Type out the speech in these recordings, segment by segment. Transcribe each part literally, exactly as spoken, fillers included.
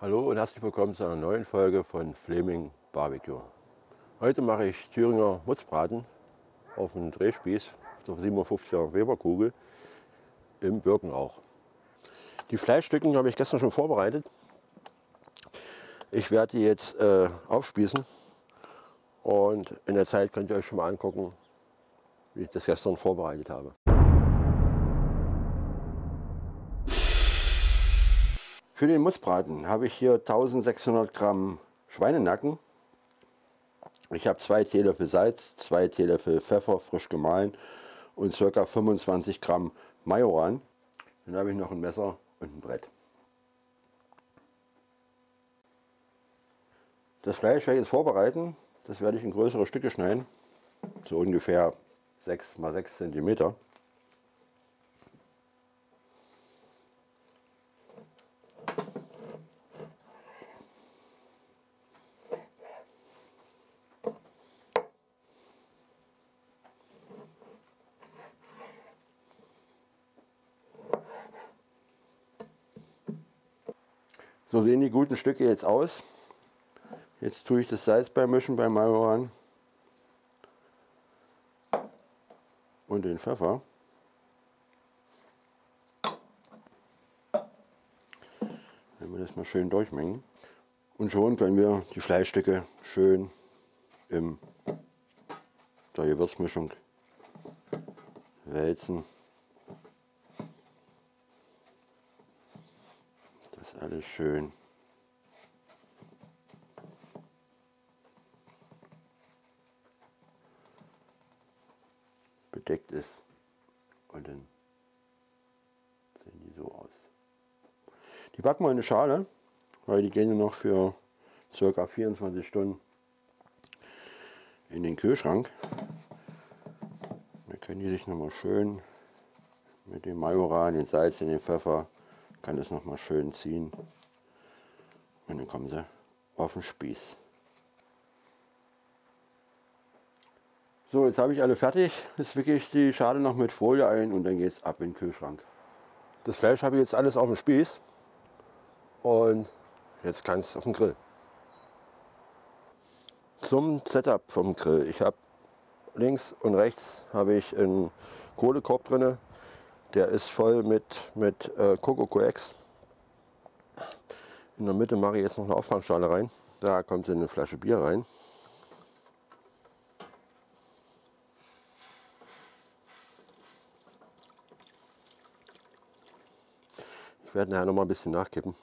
Hallo und herzlich willkommen zu einer neuen Folge von Flaming Barbecue. Heute mache ich Thüringer Mutzbraten auf einem Drehspieß auf siebenundfünfziger Weber Kugel im Birkenrauch. Die Fleischstücken habe ich gestern schon vorbereitet. Ich werde die jetzt äh, aufspießen und in der Zeit könnt ihr euch schon mal angucken, wie ich das gestern vorbereitet habe. Für den Mutzbraten habe ich hier eintausendsechshundert Gramm Schweinenacken. Ich habe zwei Teelöffel Salz, zwei Teelöffel Pfeffer frisch gemahlen und ca. fünfundzwanzig Gramm Majoran. Dann habe ich noch ein Messer und ein Brett. Das Fleisch werde ich jetzt vorbereiten. Das werde ich in größere Stücke schneiden, so ungefähr sechs mal sechs Zentimeter. So sehen die guten Stücke jetzt aus. Jetzt tue ich das Salz beimischen beim Majoran und den Pfeffer. Wenn wir das mal schön durchmengen. Und schon können wir die Fleischstücke schön in der Gewürzmischung wälzen. Das alles schön bedeckt ist und dann sehen die so aus. Die backen wir in eine Schale, weil die gehen noch für ca. vierundzwanzig Stunden in den Kühlschrank. Dann können die sich noch mal schön mit dem Majoran, den Salz und dem Pfeffer, kann es noch mal schön ziehen und dann kommen sie auf den Spieß. So, jetzt habe ich alle fertig. Jetzt wickel ich die Schale noch mit Folie ein und dann geht es ab in den Kühlschrank. Das Fleisch habe ich jetzt alles auf dem Spieß und jetzt kann es auf den Grill. Zum Setup vom Grill. Ich habe links und rechts habe ich einen Kohlekorb drin. Der ist voll mit, mit äh, Coco-Coex. In der Mitte mache ich jetzt noch eine Auffangschale rein. Da kommt eine Flasche Bier rein. Ich werde nachher noch mal ein bisschen nachkippen.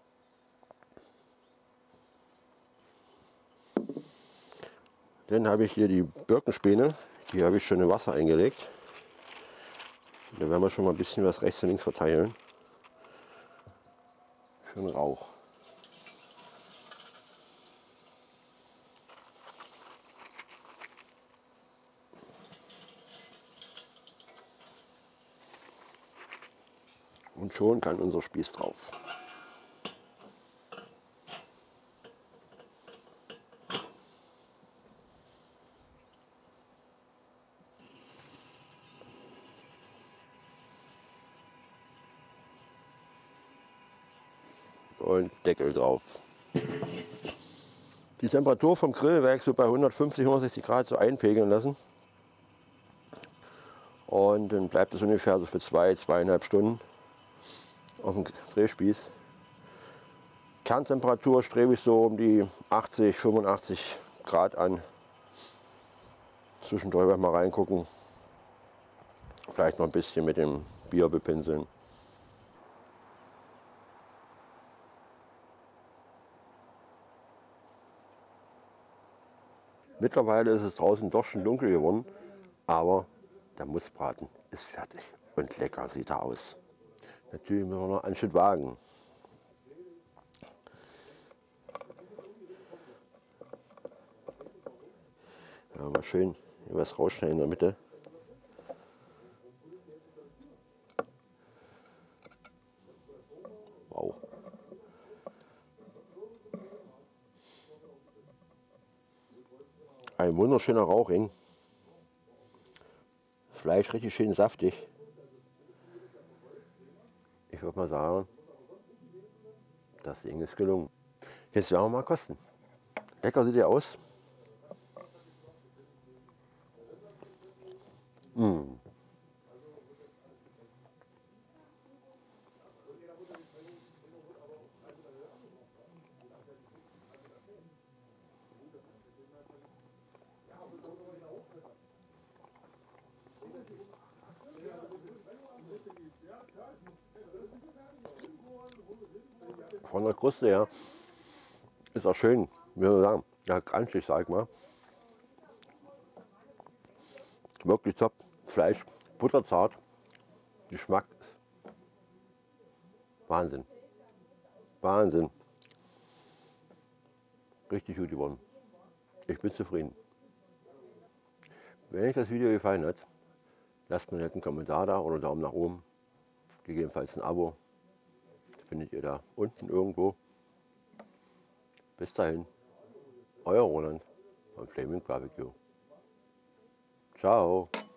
Dann habe ich hier die Birkenspäne. Die habe ich schon in Wasser eingelegt. Da werden wir schon mal ein bisschen was rechts und links verteilen. Für den Rauch. Und schon kann unser Spieß drauf. Und Deckel drauf. Die Temperatur vom Grill werde ich so bei hundertfünfzig, hundertsechzig Grad so einpegeln lassen. Und dann bleibt es ungefähr so für zwei, zweieinhalb Stunden auf dem Drehspieß. Kerntemperatur strebe ich so um die achtzig, fünfundachtzig Grad an. Zwischendurch werde ich mal reingucken. Vielleicht noch ein bisschen mit dem Bier bepinseln. Mittlerweile ist es draußen doch schon dunkel geworden, aber der Mutzbraten ist fertig und lecker sieht er aus. Natürlich müssen wir noch einen Schritt wagen. Ja, mal schön hier was rausschneiden in der Mitte. Wow. Ein wunderschöner Rauchring. Fleisch richtig schön saftig. Ich würde mal sagen, Das Ding ist gelungen. Jetzt werden wir mal kosten. Lecker sieht der aus. Mmh. Von der Kruste her ist auch schön, wie soll ich sagen, ja, crunchig, sag ich mal. Wirklich top. Fleisch, butterzart. Geschmack ist Wahnsinn. Wahnsinn. Richtig gut geworden. Ich bin zufrieden. Wenn euch das Video gefallen hat, lasst mir einen Kommentar da oder einen Daumen nach oben. Gegebenenfalls ein Abo. Findet ihr da unten irgendwo. Bis dahin, euer Roland von Flaming Barbecue. Ciao.